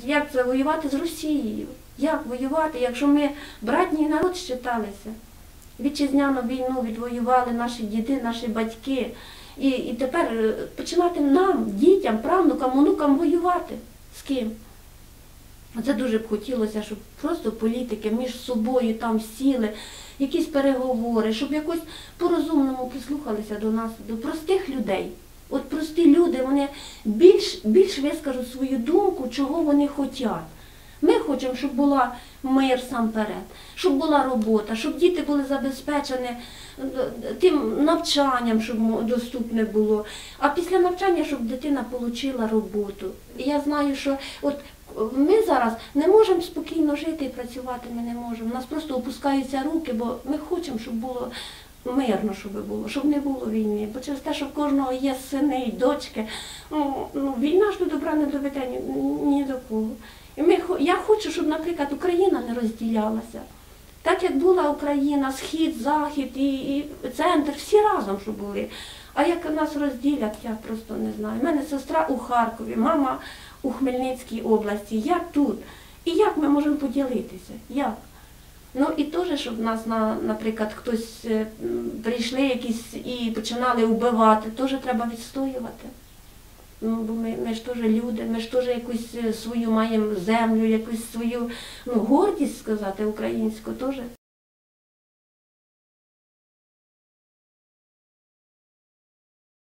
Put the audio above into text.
як це воювати з Росією? Як воювати, якщо ми братній народ считалися? Вітчизняну війну відвоювали наші діди, наші батьки. І тепер починати нам, дітям, правнукам, онукам воювати. З ким? Це дуже б хотілося, щоб просто політики між собою там сіли, якісь переговори, щоб якось по-розумному прислухалися до нас, до простих людей. От прості люди, вони більш вискажуть свою думку, чого вони хочуть. Ми хочемо, щоб була мир сам перед, щоб була робота, щоб діти були забезпечені тим навчанням, щоб доступне було. А після навчання, щоб дитина отримала роботу. І я знаю, що от ми зараз не можемо спокійно жити і працювати, ми не можемо. У нас просто опускаються руки, бо ми хочемо, щоб було мирно, щоб не було війни. Бо через те, що в кожного є сини і дочки, війна ж до добра не доведе ні до кого. Я хочу, щоб, наприклад, Україна не розділялася. Так, як була Україна, Схід, Захід і центр, всі разом, щоб були. А як нас розділять, я просто не знаю. У мене сестра у Харкові, мама у Хмельницькій області, я тут. І як ми можемо поділитися? Як? Ну і теж, щоб нас, наприклад, хтось прийшли якісь і починали вбивати, теж треба відстоювати. Ну, бо ми ж теж люди, ми ж теж якусь свою маємо землю, якусь свою гордість сказати українську теж.